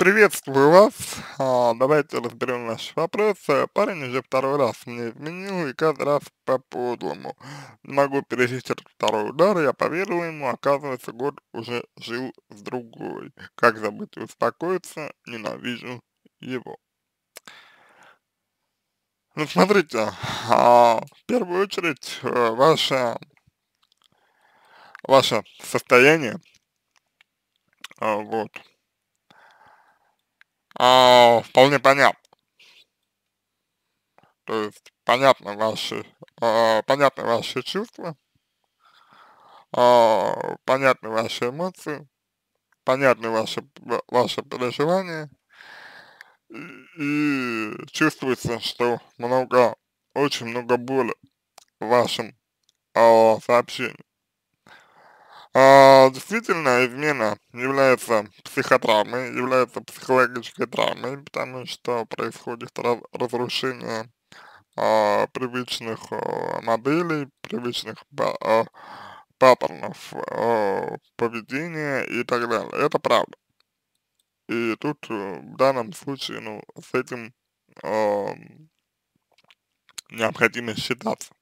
Приветствую вас. Давайте разберем наш вопрос. Парень уже второй раз мне изменил, и каждый раз по-подлому. Не могу пережить этот второй удар, я поверил ему, оказывается, год уже жил с другой. Как забыть и успокоиться, ненавижу его. Ну, смотрите, в первую очередь, ваше состояние, вот, вполне понятно. То есть понятны ваши чувства, понятны ваши эмоции, понятны ваши переживания, и чувствуется, что очень много боли в вашем сообщении. Действительно, измена является психотравмой, является психологической травмой, потому что происходит разрушение привычных моделей, привычных паттернов поведения и так далее. Это правда. И тут в данном случае, ну, с этим а, необходимо считаться.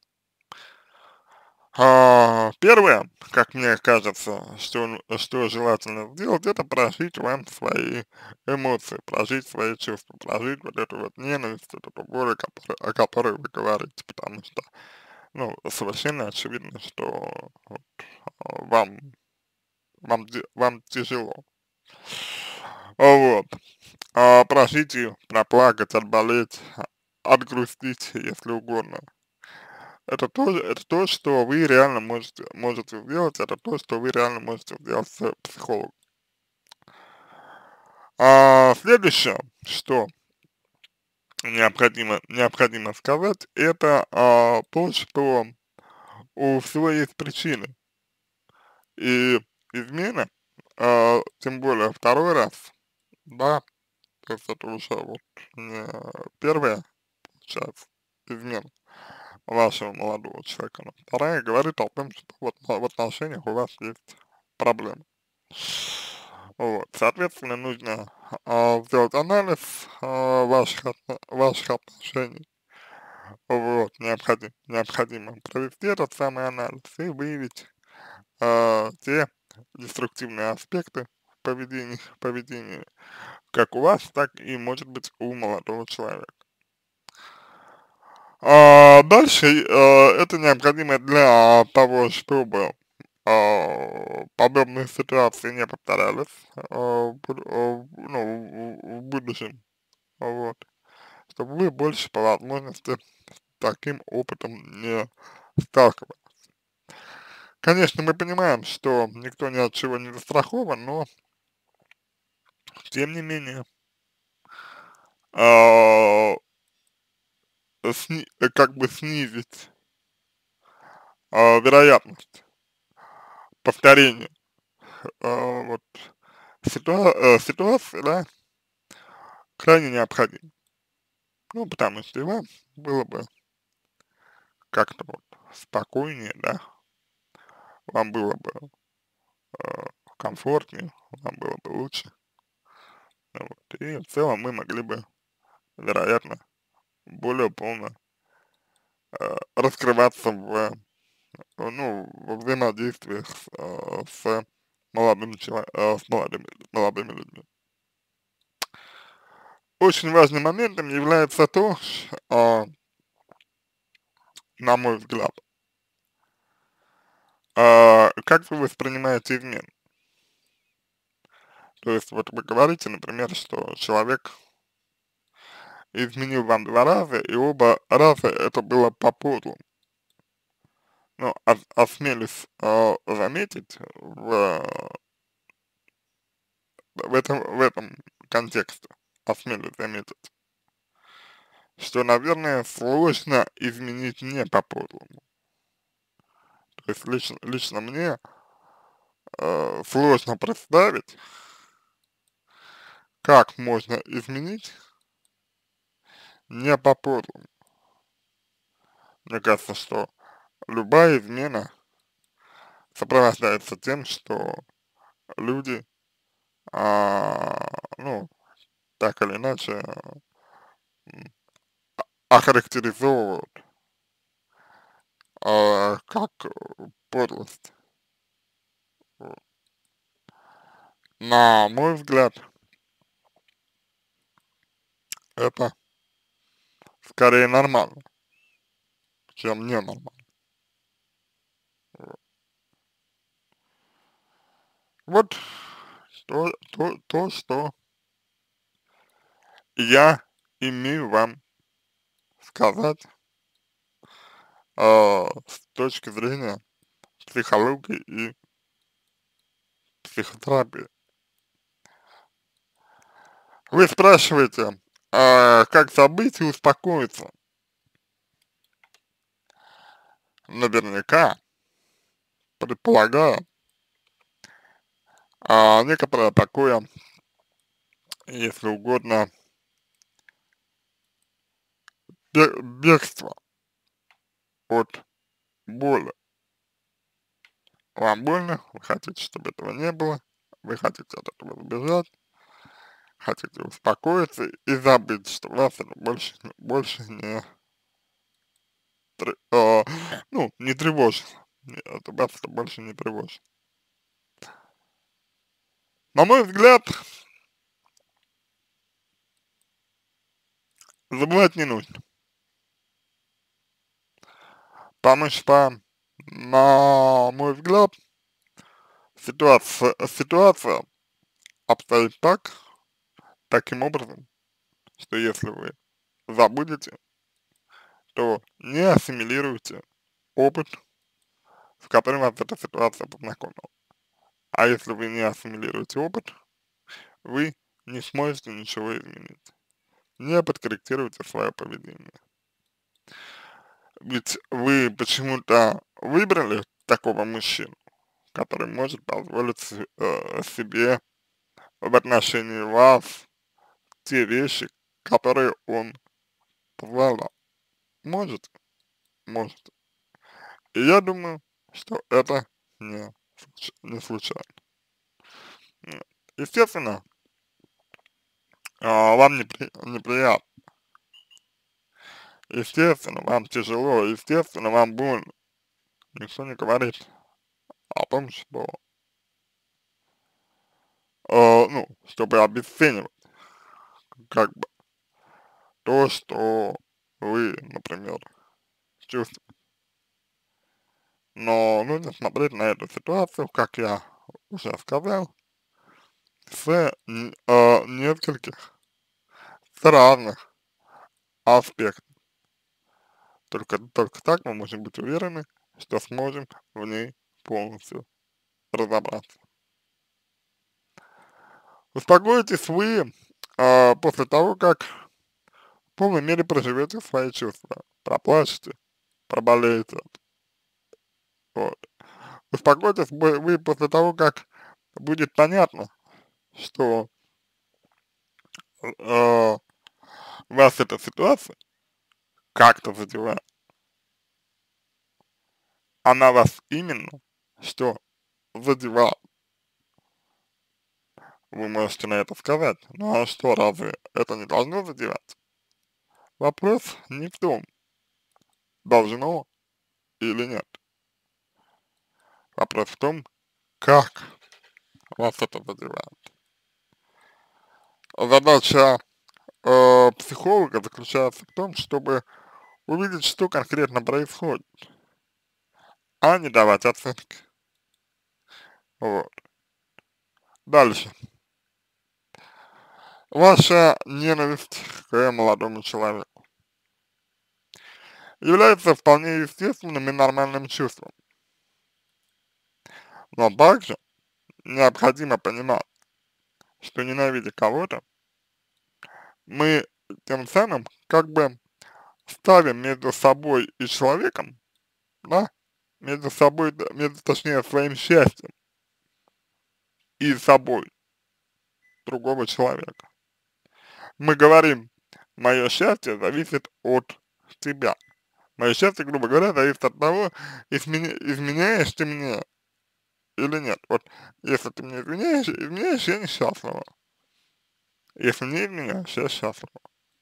Первое, как мне кажется, что желательно сделать, это прожить вам свои эмоции, прожить свои чувства, прожить вот эту вот ненависть, вот эту боль, о которой вы говорите, потому что, ну, совершенно очевидно, что вот, вам, вам тяжело. Вот. Прожить ее, проплакать, отболеть, отгрустить, если угодно. Это то, что вы реально можете сделать, это то, что вы реально можете сделать с психологом. Следующее, что необходимо сказать, это то, что у всего есть причины. И измена, тем более второй раз, да, то есть это уже вот не первая, получается, измена вашего молодого человека. Но вторая говорит о том, что вот в отношениях у вас есть проблемы. Вот, соответственно, нужно сделать анализ ваших отношений. Вот, необходимо провести этот самый анализ и выявить те деструктивные аспекты поведения как у вас, так и, может быть, у молодого человека. Дальше это необходимо для того, чтобы подобные ситуации не повторялись ну, в будущем, вот, чтобы вы больше по возможности с таким опытом не сталкивались. Конечно, мы понимаем, что никто ни от чего не застрахован, но тем не менее, а, как бы снизить вероятность повторения вот ситуации, да, крайне необходим. Ну, потому что и вам было бы как-то вот спокойнее, да, вам было бы э, комфортнее, вам было бы лучше. Вот. И в целом мы могли бы, вероятно, более полно раскрываться ну, во взаимодействии с молодыми людьми. Очень важным моментом является то, на мой взгляд, как вы воспринимаете измену. То есть вот вы говорите, например, что человек изменил вам два раза, и оба раза это было по подлу. Ну, осмелюсь заметить в этом контексте, осмелюсь заметить, что, наверное, сложно изменить не по подлому. То есть лично мне сложно представить, как можно изменить не по подлому. Мне кажется, что любая измена сопровождается тем, что люди, ну, так или иначе м, охарактеризовывают как подлость. Вот. На мой взгляд, это скорее нормально, чем ненормально. Вот, вот что я имею вам сказать с точки зрения психологии и психотерапии. Вы спрашиваете, как забыть и успокоиться? Наверняка, предполагаю, некоторое такое, если угодно, бегство от боли. Вам больно, вы хотите, чтобы этого не было, вы хотите от этого сбежать, хотите успокоиться и забыть, что вас это больше не, ну, не тревожит. Это вас это больше не тревожит. На мой взгляд, забывать не нужно, потому что, на мой взгляд, ситуация обстоит таким образом, что если вы забудете, то не ассимилируете опыт, с которым вас эта ситуация познакомила. А если вы не ассимилируете опыт, вы не сможете ничего изменить, не подкорректируете свое поведение. Ведь вы почему-то выбрали такого мужчину, который может позволить себе в отношении вас те вещи, которые он позволял. Может, может. И я думаю, что это не случайно. М. Естественно, вам неприятно, естественно, вам тяжело, естественно, вам больно. Никто не говорит о том, что, ну, чтобы обесценивать, как бы, то, что вы, например, чувствуете. Но нужно смотреть на эту ситуацию, как я уже сказал, нескольких, с разных аспектов. Только так мы можем быть уверены, что сможем в ней полностью разобраться. Успокоитесь вы после того, как в полной мере проживете свои чувства, проплачете, проболеете. Вот. Успокойтесь вы после того, как будет понятно, что вас эта ситуация как-то задевает. Она вас именно что задевает. Вы можете на это сказать, ну а что, разве это не должно задевать? Вопрос не в том, должно или нет. Вопрос в том, как вас это задевает. Задача психолога заключается в том, чтобы увидеть, что конкретно происходит, а не давать оценки. Вот. Дальше. Ваша ненависть к молодому человеку является вполне естественным и нормальным чувством, но также необходимо понимать, что ненавидя кого-то, мы тем самым как бы ставим между собой и человеком, да, между собой, точнее, своим счастьем и собой другого человека. Мы говорим, мое счастье зависит от тебя. Мое счастье, грубо говоря, зависит от того, изменяешь ты мне или нет. Вот если ты мне изменяешь, я несчастного. если не изменяешь, я счастлив.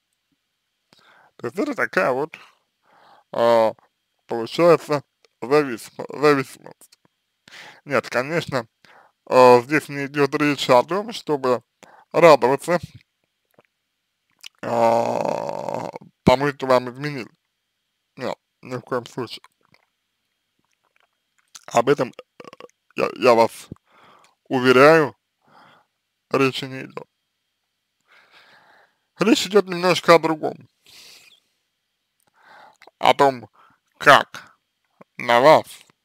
То есть это такая вот, а, получается, зависимость. Нет, конечно, здесь не идет речь о том, чтобы радоваться а, тому, что вам изменили. Нет, ни в коем случае. Об этом я вас уверяю, речи не идет. Речь идет немножко о другом. О том, как на вас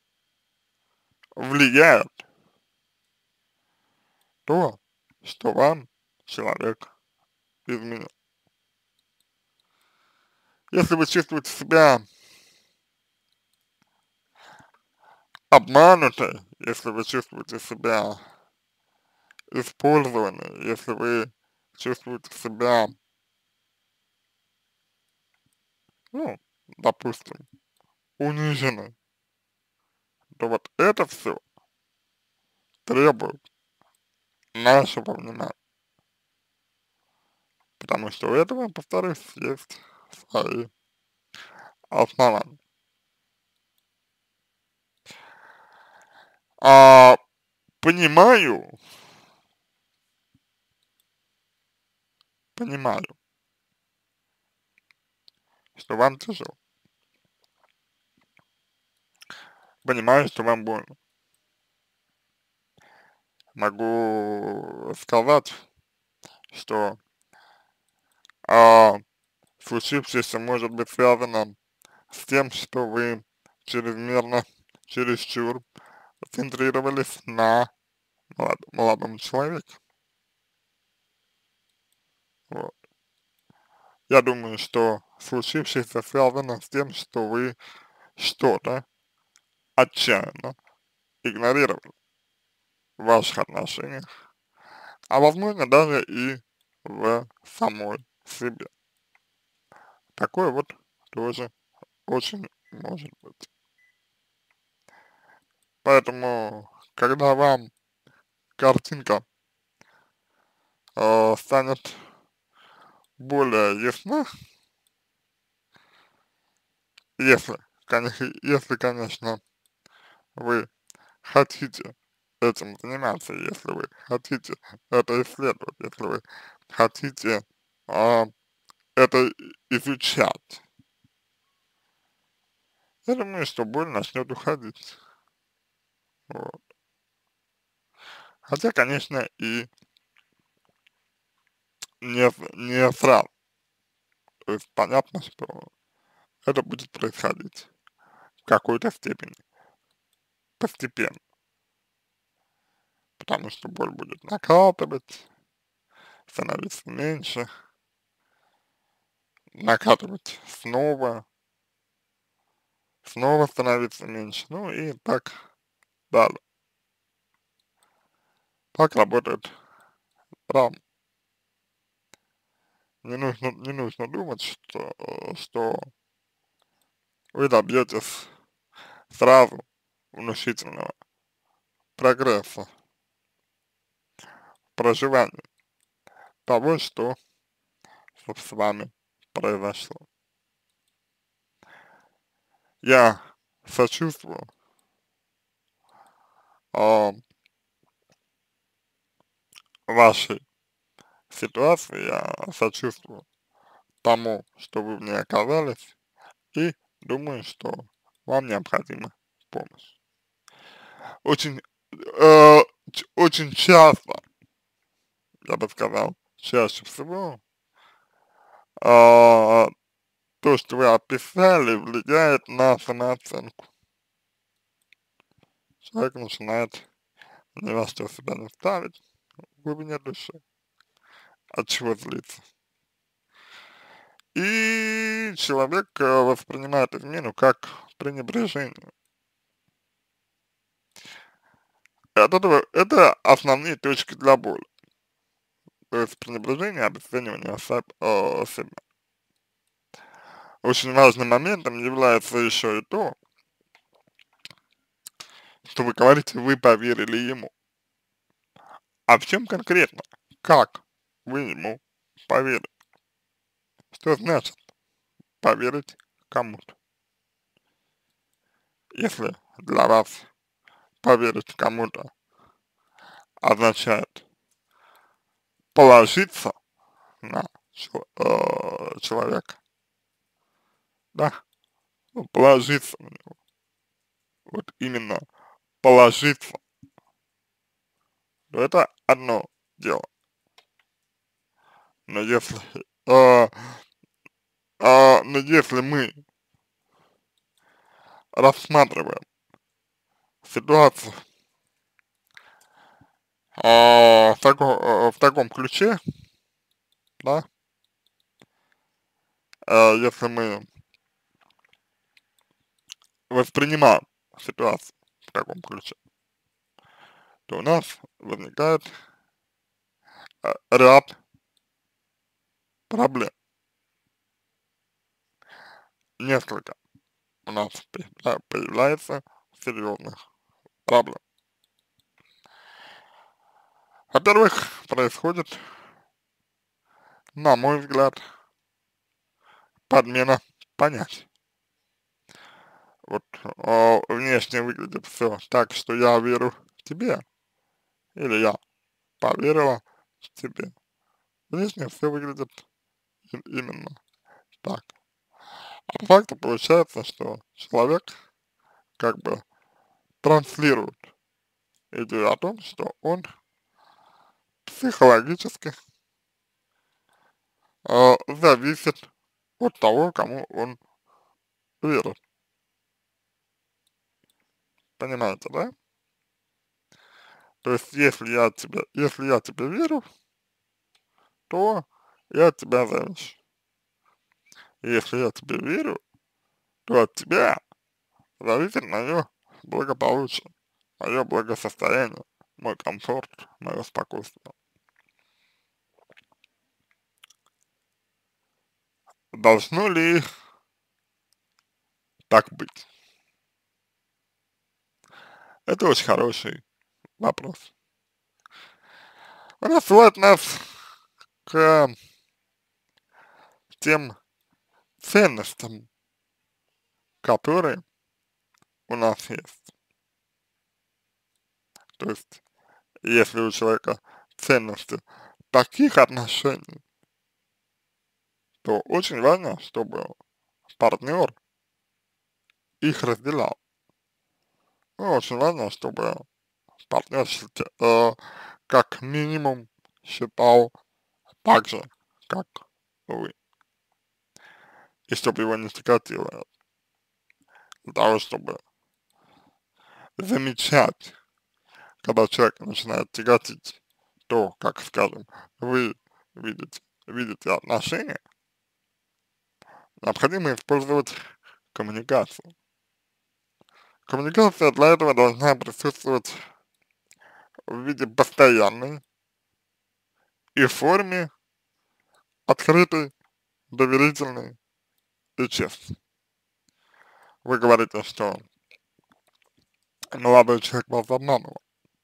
влияет то, что вам человек изменил. Если вы чувствуете себя обманутой, если вы чувствуете себя использованной, если вы чувствуете себя, ну, допустим, униженной, то вот это все требует нашего внимания. Потому что у этого, повторюсь, есть свои основания. А, понимаю, понимаю, что вам тяжело, понимаю, что вам больно. Могу сказать, что а, случившееся может быть связано с тем, что вы чрезмерно, чересчур центрировались на молодом человеке. Вот. Я думаю, что случившееся связано с тем, что вы что-то отчаянно игнорировали в ваших отношениях, а возможно даже и в самой себе. Такое вот тоже очень может быть. Поэтому, когда вам картинка станет более ясна, если, конечно, вы хотите этим заниматься, если вы хотите это исследовать, если вы хотите а, это изучать, я думаю, что боль начнет уходить. Вот. Хотя, конечно, и не сразу. То есть понятно, что это будет происходить в какой-то степени, постепенно, потому что боль будет накатывать, становиться меньше, накатывать снова, снова становиться меньше, ну и так далее. Так работает травма. Не нужно думать, что вы добьетесь сразу внушительного прогресса в проживании того, что с вами произошло. Я сочувствую а, вашей ситуации, я сочувствую тому, что вы в ней оказались, и думаю, что вам необходима помощь. Очень, очень часто, я бы сказал, чаще всего, а, то, что вы описали, влияет на самооценку. Человек начинает ни во что себя не ставить в глубине души, от чего злиться. И человек воспринимает измену как пренебрежение. Это основные точки для боли. То есть пренебрежение, обесценивание себя. Очень важным моментом является еще и то, что вы говорите, вы поверили ему. А в чем конкретно? Как? вы ему поверите. Что значит поверить кому-то? Если для вас поверить кому-то означает положиться на человека, да, ну, положиться на него, вот именно положиться, то это одно дело. Но если, э, но если мы рассматриваем ситуацию в таком ключе, да, если мы воспринимаем ситуацию в таком ключе, то у нас возникает ряд проблем, несколько у нас появляется серьезных проблем. Во-первых, происходит, на мой взгляд, подмена понятий. Вот внешне выглядит все так, что я верю тебе, или я поверила тебе. Внешне все выглядит именно так. А по факту получается, что человек как бы транслирует идею о том, что он психологически зависит от того, кому он верит. Понимаете, да? То есть, если я тебе верю, то я от тебя завишу. Если я тебе верю, то от тебя зависит мое благополучие, мое благосостояние, мой комфорт, мое спокойствие. Должно ли так быть? Это очень хороший вопрос. Он отсылает нас к тем ценностям, которые у нас есть. То есть, если у человека ценности таких отношений, то очень важно, чтобы партнер их разделял. Ну, очень важно, чтобы партнер как минимум считал так же, как вы. И чтобы его не тяготило. Для того, чтобы замечать, когда человек начинает тяготить то, как, скажем, вы видите отношения, необходимо использовать коммуникацию. Коммуникация для этого должна присутствовать в виде постоянной и в форме открытой, доверительной и честной. Вы говорите, что молодой человек вас обманывал.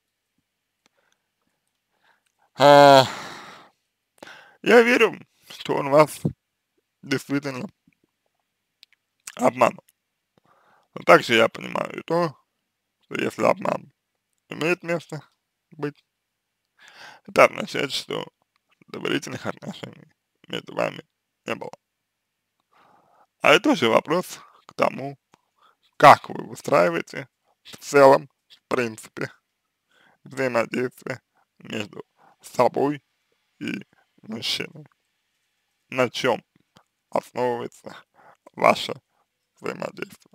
А, я верю, что он вас действительно обманул. Но также я понимаю и то, что если обман имеет место быть, это означает, что доверительных отношений между вами не было. А это уже вопрос к тому, как вы выстраиваете в целом, в принципе, взаимодействие между собой и мужчиной. На чем основывается ваше взаимодействие.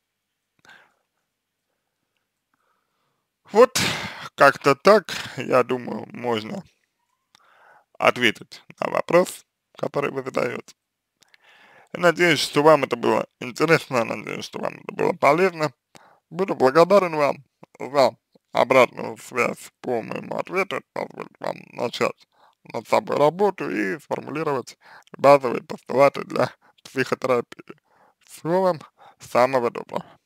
Вот как-то так, я думаю, можно ответить на вопрос, который вы задаете. Надеюсь, что вам это было интересно, надеюсь, что вам это было полезно. Буду благодарен вам за обратную связь по моему ответу, это позволит вам начать над собой работу и сформулировать базовые постулаты для психотерапии. Всего вам самого доброго.